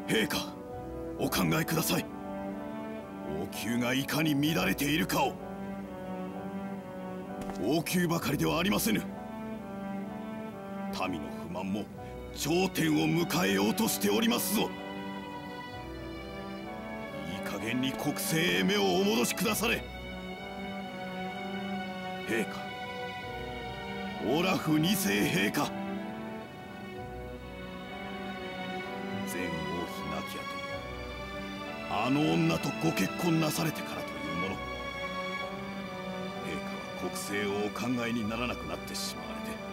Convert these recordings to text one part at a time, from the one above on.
陛下、お考えください。王宮がいかに乱れているかを。王宮ばかりではありませぬ。民の不満も頂点を迎えようとしておりますぞ。いい加減に国政へ目をお戻しくだされ。陛下、オラフ2世陛下。前王妃亡き後、あの女とご結婚なされてからというもの、陛下は国政をお考えにならなくなってしまわれて、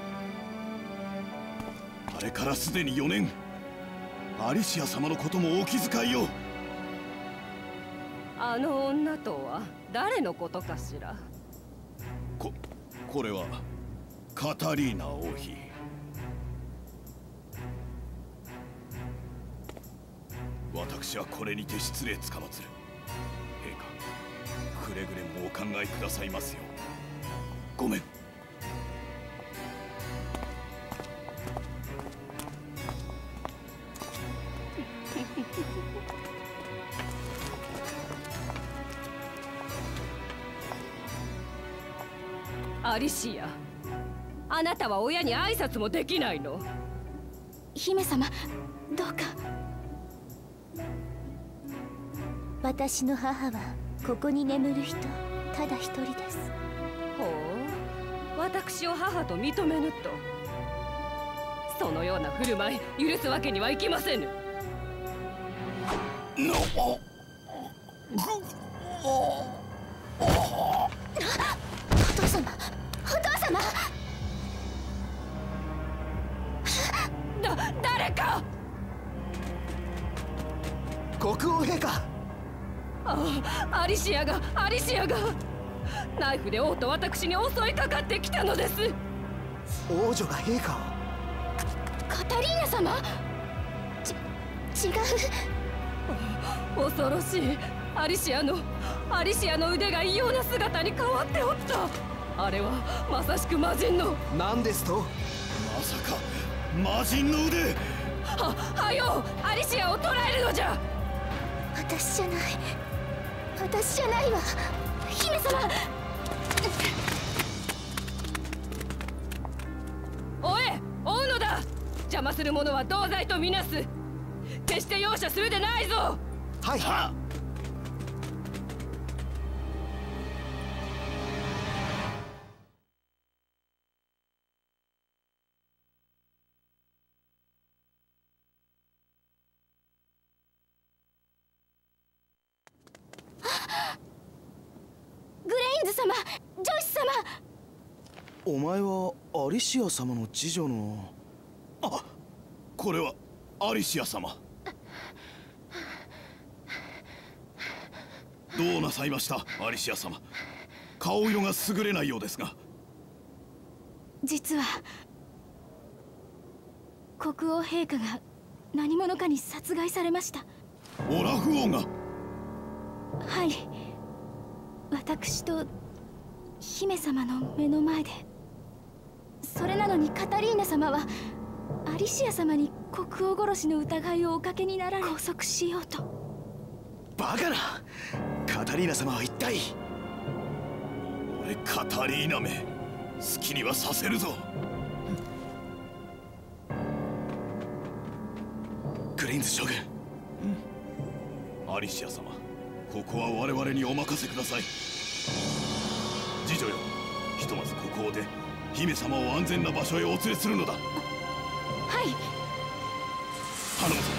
あれからすでに4年、アリシア様のこともお気遣いを。 あの女とは誰のことかしら。 これはカタリーナ王妃。私はこれにて失礼つかまつる。陛下、くれぐれもお考えくださいますよう。ごめん。 アリシア、あなたは親に挨拶もできないの？ 姫様、どうか。私の母はここに眠る人ただ一人です。 ほう、私を母と認めぬと。そのような振る舞い許すわけにはいきませぬ。 お父様、お父様。 誰か。 国王陛下。 アリシアがナイフで王と私に襲いかかってきたのです。 王女が陛下を。 カタリーナ様。違う。 恐ろしい。アリシアの腕が異様な姿に変わっておった。あれはまさしく魔人の。 何ですと。 まさか魔人の腕。 はようアリシアを捕らえるのじゃ。 私じゃないわ、姫様。 追うのだ。邪魔する者は同罪とみなす。決して容赦するでないぞ。 はい。 グレインズ様、ジョイス様。 お前はアリシア様の次女の。 これはアリシア様。どうなさいました、アリシア様。顔色が優れないようですが。 実は国王陛下が何者かに殺害されました。 オラフ王が。 はい、私と姫様の目の前で。それなのにカタリーナ様はアリシア様に国王殺しの疑いをおかけになられ、拘束しようと。 バカな。カタリーナ様は一体。 俺カタリーナめ、好きにはさせるぞ。 グレインズ将軍。 アリシア様、ここは我々にお任せください。次女よ、ひとまずここを出、姫様を安全な場所へお連れするのだ。 はい。 頼むぞ。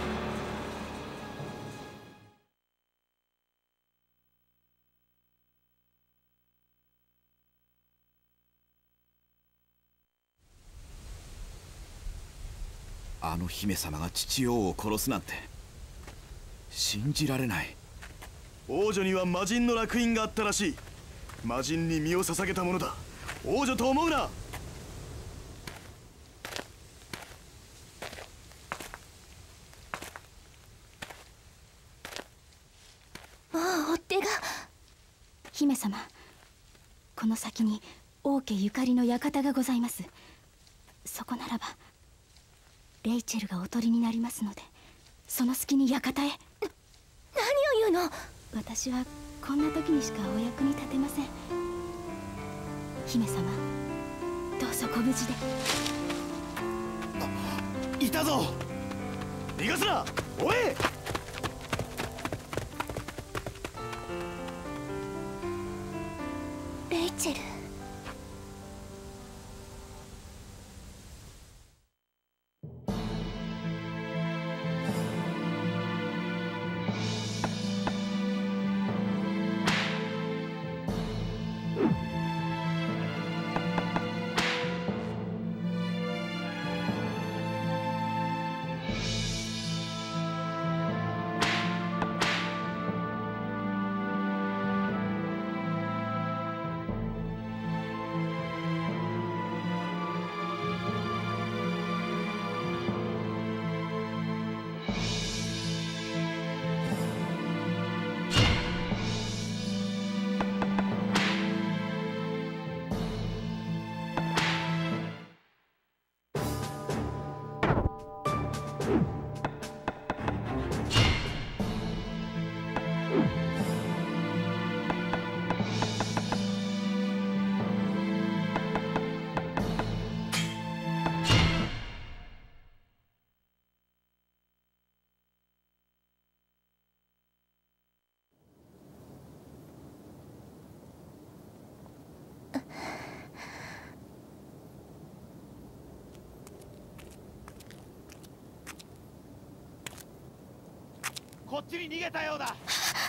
あの姫様が父王を殺すなんて信じられない。 王女には魔人の烙印があったらしい。魔人に身を捧げたものだ。王女と思うな。 追っ手が。姫様、この先に王家ゆかりの館がございます。そこならばレイチェルがおとりになりますので、 その隙に館へ。何を言うの。私はこんな時にしかお役に立てません。姫様、どうぞご無事で。 いたぞ。逃がすな、おい。 レイチェル。 こっちに逃げたようだ。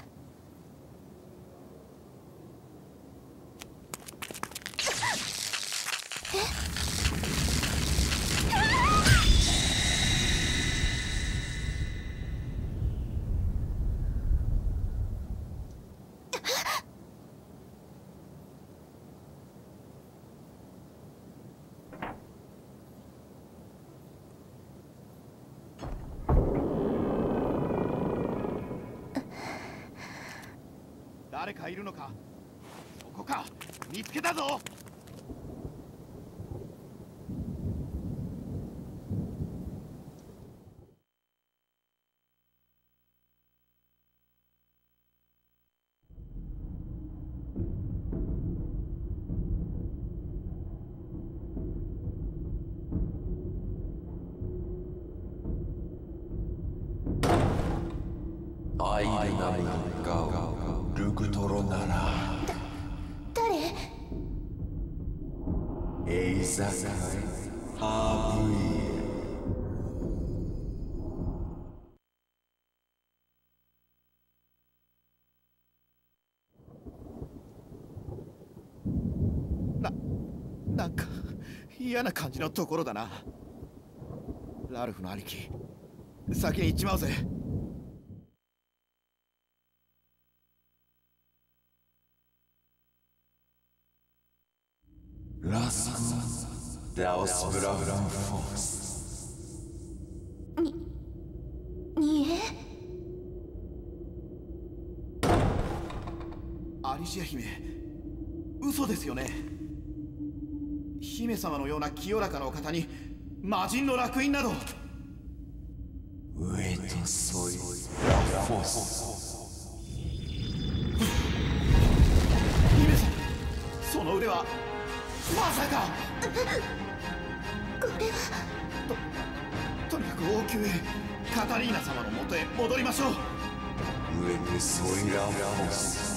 誰かいるのか。ここか。見つけたぞ。 アイルナムガオルグトロなら誰？ エイザカイハーブイなんか嫌な感じのところだな。ラルフの兄貴、先に行っちまうぜ。 ラスコダオスブラフランフォースにえ。 アリシア姫、嘘ですよね。姫様のような清らかなお方に魔人の烙印など。 ウエトソイラフォース。 姫様、その腕はまさか。 これは。 とにかく王宮へ、カタリーナ様のもとへ戻りましょう。 ウエトソイラフォース。